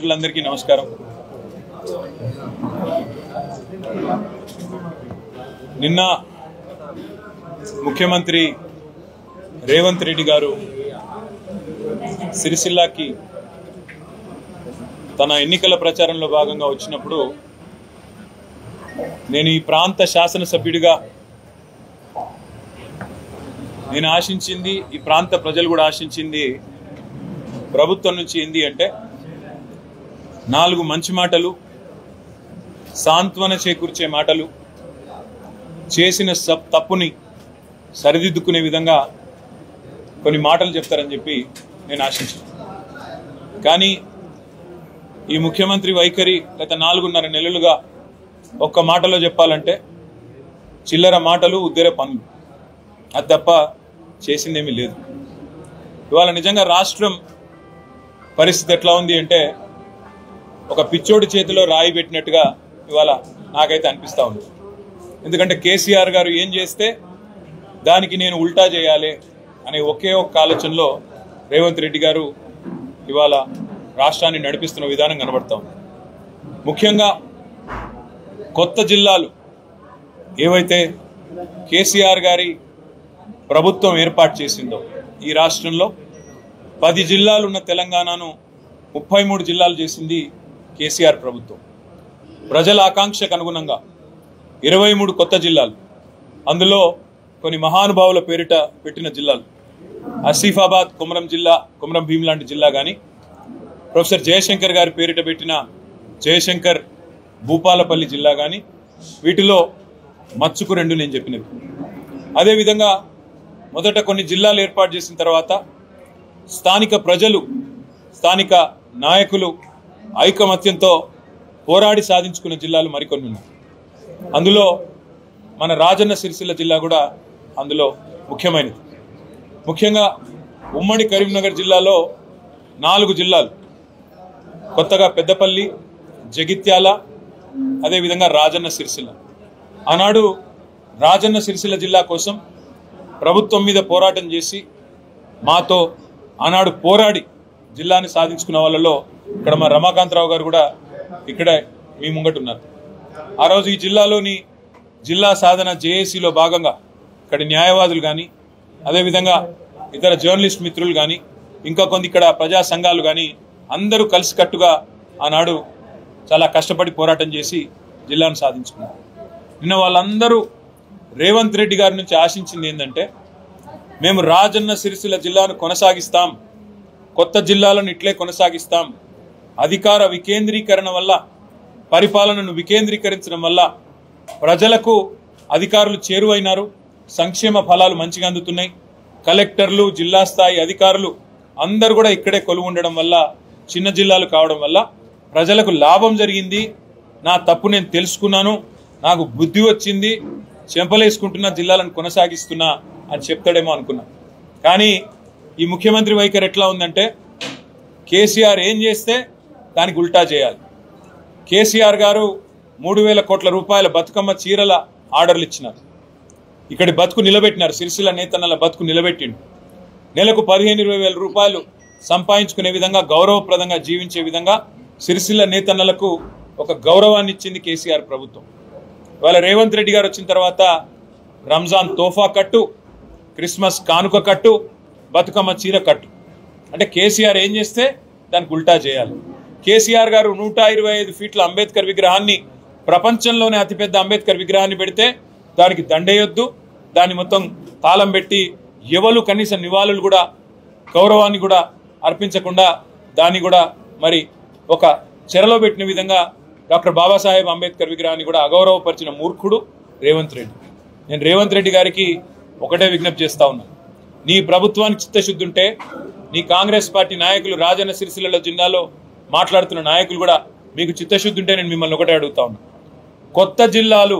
అందరికీ నమస్కారం. నిన్న ముఖ్యమంత్రి రేవంత్ రెడ్డి గారు సిరిసిల్లాకి తన ఎన్నికల ప్రచారంలో భాగంగా వచ్చినప్పుడు నేను ఈ ప్రాంత శాసనసభ్యుడిగా నేను ఆశించింది, ఈ ప్రాంత ప్రజలు కూడా ఆశించింది ప్రభుత్వం నుంచి ఏంది అంటే 4 మంచి మాటలు, సాంత్వన చేకూర్చే మాటలు, చేసిన తప్పుని సరిదిద్దుకునే విధంగా కొన్ని మాటలు చెప్తారని చెప్పి నేను ఆశించాను. కానీ ఈ ముఖ్యమంత్రి వైఖరి గత 4.5 నెలలుగా ఒక్క మాటలో చెప్పాలంటే చిల్లర మాటలు, ఉద్దెర పనులు, అది తప్ప చేసిందేమీ లేదు. ఇవాళ నిజంగా రాష్ట్రం పరిస్థితి ఎట్లా ఉంది అంటే ఒక పిచ్చోడి చేతిలో రాయి పెట్టినట్టుగా ఇవాళ నాకైతే అనిపిస్తూ ఉంది. ఎందుకంటే కేసీఆర్ గారు ఏం చేస్తే దానికి నేను ఉల్టా చేయాలి అనే ఒకే ఒక్క ఆలోచనలో రేవంత్ రెడ్డి గారు ఇవాళ రాష్ట్రాన్ని నడిపిస్తున్న విధానం కనబడతా ఉంది. ముఖ్యంగా కొత్త జిల్లాలు ఏవైతే కేసీఆర్ గారి ప్రభుత్వం ఏర్పాటు చేసిందో, ఈ రాష్ట్రంలో 10 జిల్లాలు ఉన్న తెలంగాణను 33 జిల్లాలు చేసింది కేసీఆర్ ప్రభుత్వం. ప్రజల ఆకాంక్షకు అనుగుణంగా 23 కొత్త జిల్లాలు, అందులో కొన్ని మహానుభావుల పేరిట పెట్టిన జిల్లాలు, ఆసిఫాబాద్ కొమరం జిల్లా, కొమరం భీం లాంటి జిల్లా కానీ, ప్రొఫెసర్ జయశంకర్ గారి పేరిట పెట్టిన జయశంకర్ భూపాలపల్లి జిల్లా కానీ, వీటిలో మచ్చుకు 2 నేను చెప్పినవి. అదేవిధంగా మొదట కొన్ని జిల్లాలు ఏర్పాటు చేసిన తర్వాత స్థానిక ప్రజలు, స్థానిక నాయకులు ఐకమత్యంతో పోరాడి సాధించుకున్న జిల్లాలు మరికొన్ని ఉన్నాయి. అందులో మన రాజన్న సిరిసిల్ల జిల్లా కూడా అందులో ముఖ్యమైనది. ముఖ్యంగా ఉమ్మడి కరీంనగర్ జిల్లాలో 4 జిల్లాలు, కొత్తగా పెద్దపల్లి, జగిత్యాల, అదేవిధంగా రాజన్న సిరిసిల్ల. ఆనాడు రాజన్న సిరిసిల్ల జిల్లా కోసం ప్రభుత్వం మీద పోరాటం చేసి మాతో ఆనాడు పోరాడి జిల్లాని సాధించుకున్న వాళ్ళలో ఇక్కడ మా రమాకాంతరావు గారు కూడా ఇక్కడే మీ ముంగటున్నారు. ఆ రోజు ఈ జిల్లాలోని జిల్లా సాధన జేఏసీలో భాగంగా ఇక్కడ న్యాయవాదులు కానీ, అదేవిధంగా ఇతర జర్నలిస్ట్ మిత్రులు కానీ, ఇంకా కొంత ఇక్కడ ప్రజా సంఘాలు కానీ అందరూ కలిసికట్టుగా ఆనాడు చాలా కష్టపడి పోరాటం చేసి జిల్లాను సాధించుకున్నారు. నిన్న వాళ్ళందరూ రేవంత్ రెడ్డి గారి నుంచి ఆశించింది ఏంటంటే మేము రాజన్న సిరిసిల్ల జిల్లాను కొనసాగిస్తాం, కొత్త జిల్లాలను ఇట్లే కొనసాగిస్తాం, అధికార వికేంద్రీకరణ వల్ల, పరిపాలనను వికేంద్రీకరించడం వల్ల ప్రజలకు అధికారులు చేరువైనారు, సంక్షేమ ఫలాలు మంచిగా అందుతున్నాయి, కలెక్టర్లు, జిల్లా స్థాయి అధికారులు అందరూ కూడా ఇక్కడే కొలువు ఉండడం వల్ల, చిన్న జిల్లాలు కావడం వల్ల ప్రజలకు లాభం జరిగింది, నా తప్పు నేను తెలుసుకున్నాను, నాకు బుద్ధి వచ్చింది, చెంపలేసుకుంటున్న జిల్లాలను కొనసాగిస్తున్నా అని చెప్తాడేమో అనుకున్నా. కానీ ఈ ముఖ్యమంత్రి వైఖరి ఎట్లా ఉందంటే కేసీఆర్ ఏం చేస్తే దానికి ఉల్టా చేయాలి. కేసీఆర్ గారు 3,000 కోట్ల రూపాయల బతుకమ్మ చీరల ఆర్డర్లు ఇచ్చినారు. ఇక్కడి బతుకు నిలబెట్టినారు, సిరిసిల్ల నేతన్నల బతుకు నిలబెట్టిండు. నెలకు 15-20 వేల రూపాయలు సంపాదించుకునే విధంగా, గౌరవప్రదంగా జీవించే విధంగా సిరిసిల్ల నేతన్నలకు ఒక గౌరవాన్ని ఇచ్చింది కేసీఆర్ ప్రభుత్వం. ఇవాళ రేవంత్ రెడ్డి గారు వచ్చిన తర్వాత రంజాన్ తోఫా కట్టు, క్రిస్మస్ కానుక కట్టు, బతుకమ్మ చీర కట్టు. అంటే కేసీఆర్ ఏం చేస్తే దానికి ఉల్టా చేయాలి. కేసీఆర్ గారు 125 ఫీట్ల అంబేద్కర్ విగ్రహాన్ని, ప్రపంచంలోనే అతిపెద్ద అంబేద్కర్ విగ్రహాన్ని పెడితే దానికి దండేయొద్దు, దాన్ని మొత్తం తాళం పెట్టి ఎవరు కనీస నివాళులు కూడా, గౌరవాన్ని కూడా అర్పించకుండా దాన్ని కూడా మరి ఒక చెరలో పెట్టిన విధంగా డాక్టర్ బాబాసాహెబ్ అంబేద్కర్ విగ్రహాన్ని కూడా అగౌరవపరిచిన మూర్ఖుడు రేవంత్ రెడ్డి. నేను రేవంత్ రెడ్డి గారికి ఒకటే విజ్ఞప్తి చేస్తా ఉన్నా, నీ ప్రభుత్వానికి చిత్తశుద్ధి ఉంటే, నీ కాంగ్రెస్ పార్టీ నాయకులు రాజన్న సిరిసిల్ల జిల్లాలో మాట్లాడుతున్న నాయకులు కూడా మీకు చిత్తశుద్ధి ఉంటే నేను మిమ్మల్ని ఒకటే అడుగుతా ఉన్నా, కొత్త జిల్లాలు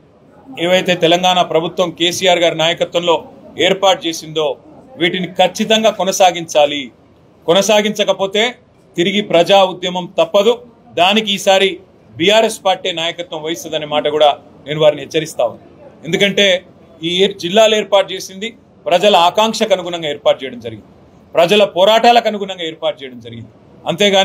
ఏవైతే తెలంగాణ ప్రభుత్వం కేసీఆర్ గారి నాయకత్వంలో ఏర్పాటు చేసిందో వీటిని ఖచ్చితంగా కొనసాగించాలి. కొనసాగించకపోతే తిరిగి ప్రజా ఉద్యమం తప్పదు, దానికి ఈసారి బీఆర్ఎస్ పార్టీ నాయకత్వం వహిస్తుందనే మాట కూడా నేను వారిని హెచ్చరిస్తా ఉన్నాను. ఎందుకంటే ఈ జిల్లాలు ఏర్పాటు చేసింది ప్రజల ఆకాంక్షకు అనుగుణంగా ఏర్పాటు చేయడం జరిగింది, ప్రజల పోరాటాలకు అనుగుణంగా ఏర్పాటు చేయడం జరిగింది. అంతేగాని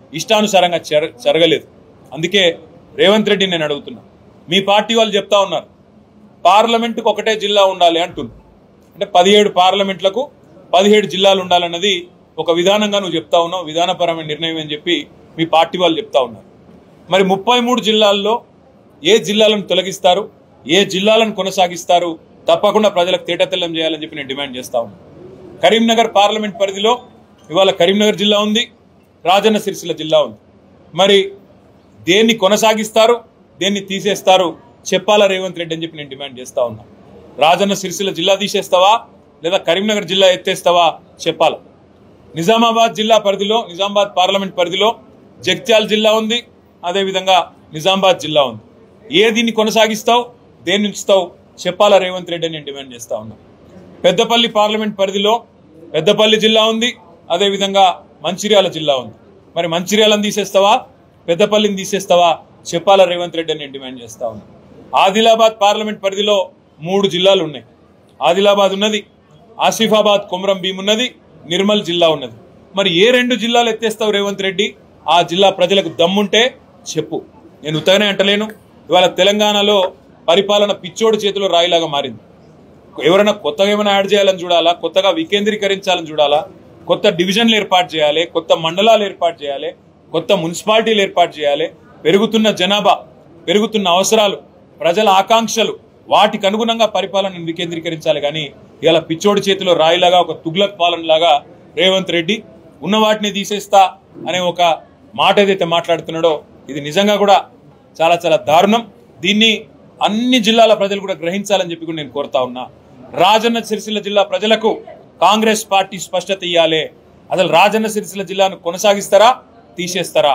ఇష్టానుసారంగా జరగలేదు. అందుకే రేవంత్ రెడ్డి నేను అడుగుతున్నా, మీ పార్టీ వాళ్ళు చెప్తా ఉన్నారు పార్లమెంటుకు ఒకటే జిల్లా ఉండాలి అంటున్నారు. అంటే 17 పార్లమెంట్లకు 17 జిల్లాలు ఉండాలన్నది ఒక విధానంగా నువ్వు చెప్తా ఉన్నావు, విధానపరమైన నిర్ణయం అని చెప్పి మీ పార్టీ వాళ్ళు చెప్తా ఉన్నారు. మరి 33 జిల్లాల్లో ఏ జిల్లాలను తొలగిస్తారు, ఏ జిల్లాలను కొనసాగిస్తారు, తప్పకుండా ప్రజలకు తేటతెల్లం చేయాలని చెప్పి నేను డిమాండ్ చేస్తా ఉన్నాను. కరీంనగర్ పార్లమెంట్ పరిధిలో ఇవాళ కరీంనగర్ జిల్లా ఉంది, రాజన్న సిరిసిల్ల జిల్లా ఉంది. మరి దేన్ని కొనసాగిస్తారు, దేన్ని తీసేస్తారు చెప్పాలా రేవంత్ రెడ్డి అని చెప్పి నేను డిమాండ్ చేస్తా ఉన్నా. రాజన్న సిరిసిల్ల జిల్లా తీసేస్తావా లేదా కరీంనగర్ జిల్లా ఎత్తేస్తావా చెప్పాలా. నిజామాబాద్ జిల్లా పరిధిలో, నిజామాబాద్ పార్లమెంట్ పరిధిలో జగిత్యాల జిల్లా ఉంది, అదేవిధంగా నిజామాబాద్ జిల్లా ఉంది. దీన్ని కొనసాగిస్తావు, దేన్ని ఉంచుతావు చెప్పాలా రేవంత్ రెడ్డి అని నేను డిమాండ్ చేస్తా ఉన్నా. పెద్దపల్లి పార్లమెంట్ పరిధిలో పెద్దపల్లి జిల్లా ఉంది, అదేవిధంగా మంచిర్యాల జిల్లా ఉంది. మరి మంచిర్యాలను తీసేస్తావా, పెద్దపల్లిని తీసేస్తావా చెప్పాలా రేవంత్ రెడ్డి అని నేను డిమాండ్ చేస్తా ఉన్నా. ఆదిలాబాద్ పార్లమెంట్ పరిధిలో 3 జిల్లాలు ఉన్నాయి. ఆదిలాబాద్ ఉన్నది, ఆసిఫాబాద్ కొమరం భీం ఉన్నది, నిర్మల్ జిల్లా ఉన్నది. మరి ఏ 2 జిల్లాలు ఎత్తేస్తావు రేవంత్ రెడ్డి? ఆ జిల్లా ప్రజలకు దమ్ముంటే చెప్పు. నేను ఉత్తగానే అంటలేను. ఇవాళ తెలంగాణలో పరిపాలన పిచ్చోడి చేతిలో రాయిలాగా మారింది. ఎవరైనా కొత్తగా ఏమైనా యాడ్ చేయాలని చూడాలా, కొత్తగా వికేంద్రీకరించాలని చూడాలా, కొత్త డివిజన్లు ఏర్పాటు చేయాలి, కొత్త మండలాలు ఏర్పాటు చేయాలి, కొత్త మున్సిపాలిటీలు ఏర్పాటు చేయాలి. పెరుగుతున్న జనాభా, పెరుగుతున్న అవసరాలు, ప్రజల ఆకాంక్షలు, వాటికి అనుగుణంగా పరిపాలనను వికేంద్రీకరించాలి. కానీ ఇలా పిచ్చోడి చేతిలో రాయిలాగా, ఒక తుగ్లక్ పాలనలాగా రేవంత్ రెడ్డి ఉన్న వాటిని తీసేస్తా అనే ఒక మాట ఏదైతే మాట్లాడుతున్నాడో ఇది నిజంగా కూడా చాలా చాలా దారుణం. దీన్ని అన్ని జిల్లాల ప్రజలు కూడా గ్రహించాలని చెప్పి కూడా నేను కోరుతా ఉన్నా. రాజన్న సిరిసిల్ల జిల్లా ప్రజలకు కాంగ్రెస్ పార్టీ స్పష్టత ఇవ్వాలి. అసలు రాజన్న సిరిసిల్ల జిల్లాను కొనసాగిస్తారా, తీసేస్తారా?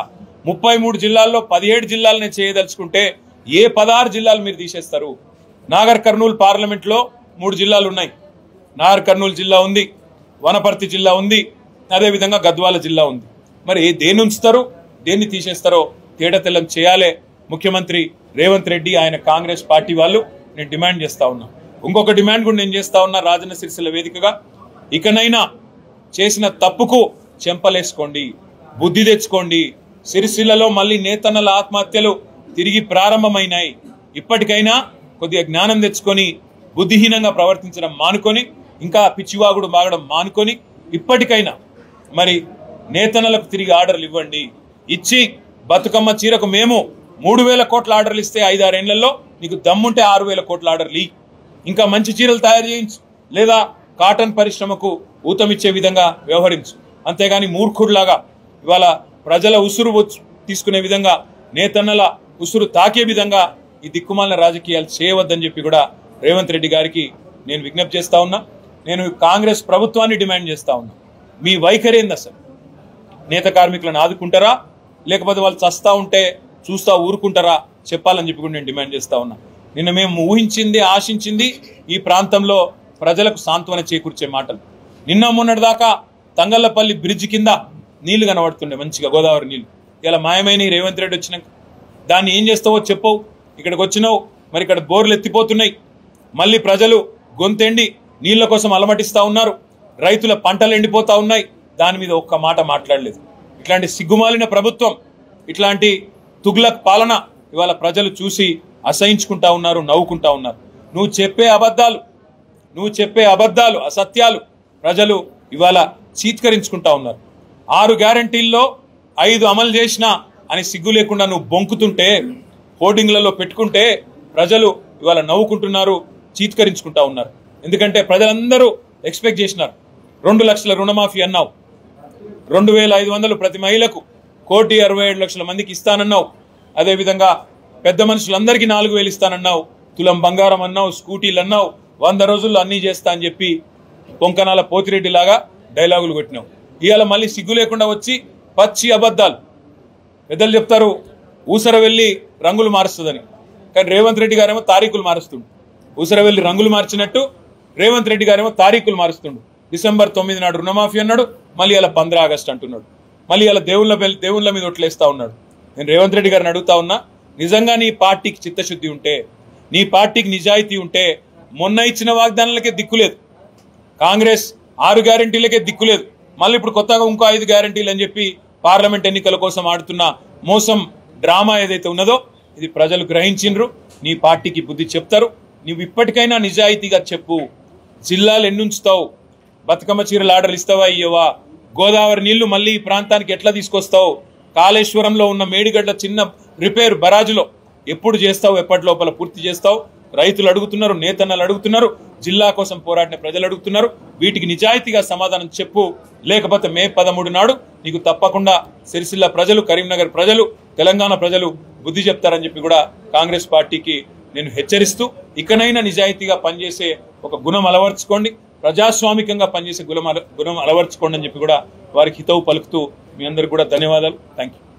33 జిల్లాల్లో 17 జిల్లాలనే చేయదలుచుకుంటే ఏ 16 జిల్లాలు మీరు తీసేస్తారు? నాగర్ కర్నూలు పార్లమెంట్లో 3 జిల్లాలు ఉన్నాయి. నాగర్ కర్నూలు జిల్లా ఉంది, వనపర్తి జిల్లా ఉంది, అదేవిధంగా గద్వాల జిల్లా ఉంది. మరి దేన్ని ఉంచుతారు, దేన్ని తీసేస్తారో తేటతెల్లం చేయాలి ముఖ్యమంత్రి రేవంత్ రెడ్డి, ఆయన కాంగ్రెస్ పార్టీ వాళ్ళు. నేను డిమాండ్ చేస్తా ఉన్నా. ఇంకొక డిమాండ్ కూడా నేను చేస్తా ఉన్నా రాజన్న సిరిసిల్ల వేదికగా, ఇకనైనా చేసిన తప్పుకు చెంపలేసుకోండి, బుద్ధి తెచ్చుకోండి. సిరిసిల్లలో మళ్ళీ నేతన్నల ఆత్మహత్యలు తిరిగి ప్రారంభమైనాయి. ఇప్పటికైనా కొద్దిగా జ్ఞానం తెచ్చుకొని బుద్ధిహీనంగా ప్రవర్తించడం మానుకొని, ఇంకా పిచ్చివాగుడు బాగడం మానుకొని, ఇప్పటికైనా మరి నేతన్నలకు తిరిగి ఆర్డర్లు ఇవ్వండి. ఇచ్చి బతుకమ్మ చీరకు మేము 3000 కోట్ల ఆర్డర్లు ఇస్తే 5-6 ఏళ్లలో నీకు దమ్ముంటే 6000 కోట్ల ఆర్డర్లు ఇ. ఇంకా మంచి చీరలు తయారు చేయించు, లేదా కాటన్ పరిశ్రమకు ఊతమిచ్చే విధంగా వ్యవహరించు. అంతేగాని మూర్ఖుడిలాగా ఇవాళ ప్రజల ఉసురు తీసుకునే విధంగా, నేతన్నల ఉసురు తాకే విధంగా ఈ దిక్కుమాలిన రాజకీయాలు చేయవద్దని చెప్పి కూడా రేవంత్ రెడ్డి గారికి నేను విజ్ఞప్తి చేస్తా ఉన్నా. నేను కాంగ్రెస్ ప్రభుత్వాన్ని డిమాండ్ చేస్తా ఉన్నా, మీ వైఖరి ఏంది అసలు? నేత కార్మికులను ఆదుకుంటారా, లేకపోతే వాళ్ళు చస్తా ఉంటే చూస్తా ఊరుకుంటారా చెప్పాలని చెప్పి కూడా నేను డిమాండ్ చేస్తా ఉన్నా. నిన్న మేము ఊహించింది, ఆశించింది ఈ ప్రాంతంలో ప్రజలకు సాంత్వన చేకూర్చే మాటలు. నిన్న మొన్నటి దాకా తంగళ్లపల్లి బ్రిడ్జ్ కింద నీళ్లు కనబడుతుండే మంచిగా, గోదావరి నీళ్లు. ఇలా మాయమైన రేవంత్ రెడ్డి వచ్చినాక దాన్ని ఏం చేస్తావో చెప్పవు. ఇక్కడికి వచ్చినావు, మరి ఇక్కడ బోర్లు ఎత్తిపోతున్నాయి, మళ్ళీ ప్రజలు గొంతెండి నీళ్ల కోసం అలమటిస్తా ఉన్నారు, రైతుల పంటలు ఎండిపోతా ఉన్నాయి. దాని మీద ఒక్క మాట మాట్లాడలేదు. ఇట్లాంటి సిగ్గుమాలిన ప్రభుత్వం, ఇట్లాంటి తుగ్లక్ పాలన ఇవాళ ప్రజలు చూసి అసహించుకుంటా ఉన్నారు, నవ్వుకుంటా ఉన్నారు. నువ్వు చెప్పే అబద్ధాలు, అసత్యాలు ప్రజలు ఇవాళ చీత్కరించుకుంటా ఉన్నారు. 6 గ్యారంటీల్లో 5 అమలు చేసినా అని సిగ్గు లేకుండా నువ్వు బొంకుతుంటే, హోర్డింగ్లలో పెట్టుకుంటే ప్రజలు ఇవాళ నవ్వుకుంటున్నారు, చీత్కరించుకుంటా ఉన్నారు. ఎందుకంటే ప్రజలందరూ ఎక్స్పెక్ట్ చేసినారు. 2 లక్షల రుణమాఫీ అన్నావు, 2500 ప్రతి మహిళకు, 1,67,00,000 మందికి ఇస్తానన్నావు. అదేవిధంగా పెద్ద మనుషులందరికీ 4,000 ఇస్తానన్నావు. తులం బంగారం అన్నావు, స్కూటీలు అన్నావు, 100 రోజుల్లో అన్నీ చేస్తా అని చెప్పి పొంకనాల పోతిరెడ్డి లాగా డైలాగులు కొట్టినావు. ఇవాళ మళ్ళీ సిగ్గు లేకుండా వచ్చి పచ్చి అబద్ధాలు. పెద్దలు చెప్తారు ఊసర వెళ్ళి రంగులు మారుస్తుందని, కానీ రేవంత్ రెడ్డి గారేమో తారీఖులు మారుస్తుండు. ఊసర వెళ్ళి రంగులు మార్చినట్టు రేవంత్ రెడ్డి గారేమో తారీఖులు మారుస్తుండు. December 9 నాడు రుణమాఫీ అన్నాడు, మళ్ళీ ఇలా 15 ఆగస్టు అంటున్నాడు. మళ్ళీ ఇలా దేవుళ్ళ మీద ఒట్లేస్తా ఉన్నాడు. నేను రేవంత్ రెడ్డి గారిని అడుగుతా ఉన్నా, నిజంగా నీ పార్టీకి చిత్తశుద్ధి ఉంటే, నీ పార్టీకి నిజాయితీ ఉంటే, మొన్న ఇచ్చిన వాగ్దానాలకే దిక్కులేదు, కాంగ్రెస్ 6 గ్యారంటీలకే దిక్కులేదు, మళ్ళీ ఇప్పుడు కొత్తగా ఇంకో 5 గ్యారంటీలు అని చెప్పి పార్లమెంట్ ఎన్నికల కోసం ఆడుతున్న మోసం డ్రామా ఏదైతే ఉన్నదో ఇది ప్రజలు గ్రహించిండ్రు. నీ పార్టీకి బుద్ధి చెప్తారు. నువ్వు ఇప్పటికైనా నిజాయితీగా చెప్పు. జిల్లాలు ఎన్నుంచుతావు? బతుకమ్మ చీరల ఆర్డర్లు ఇస్తావా ఇయ్యవా? గోదావరి నీళ్లు మళ్ళీ ఈ ప్రాంతానికి ఎట్లా తీసుకొస్తావు? కాళేశ్వరంలో ఉన్న మేడిగడ్డ చిన్న రిపేర్ బరాజులో ఎప్పుడు చేస్తావు? ఎప్పటి లోపల పూర్తి చేస్తావు? రైతులు అడుగుతున్నారు, నేతన్నలు అడుగుతున్నారు, జిల్లా కోసం పోరాడిన ప్రజలు అడుగుతున్నారు. వీటికి నిజాయితీగా సమాధానం చెప్పు. లేకపోతే మే 13 నాడు నీకు తప్పకుండా సిరిసిల్ల ప్రజలు, కరీంనగర్ ప్రజలు, తెలంగాణ ప్రజలు బుద్ధి చెప్తారని చెప్పి కూడా కాంగ్రెస్ పార్టీకి నేను హెచ్చరిస్తూ, ఇకనైనా నిజాయితీగా పనిచేసే ఒక గుణం అలవర్చుకోండి, ప్రజాస్వామికంగా పనిచేసే గుణం అలవర్చుకోండి అని చెప్పి కూడా వారికి హితవు పలుకుతూ మీ అందరికీ కూడా ధన్యవాదాలు. Thank you.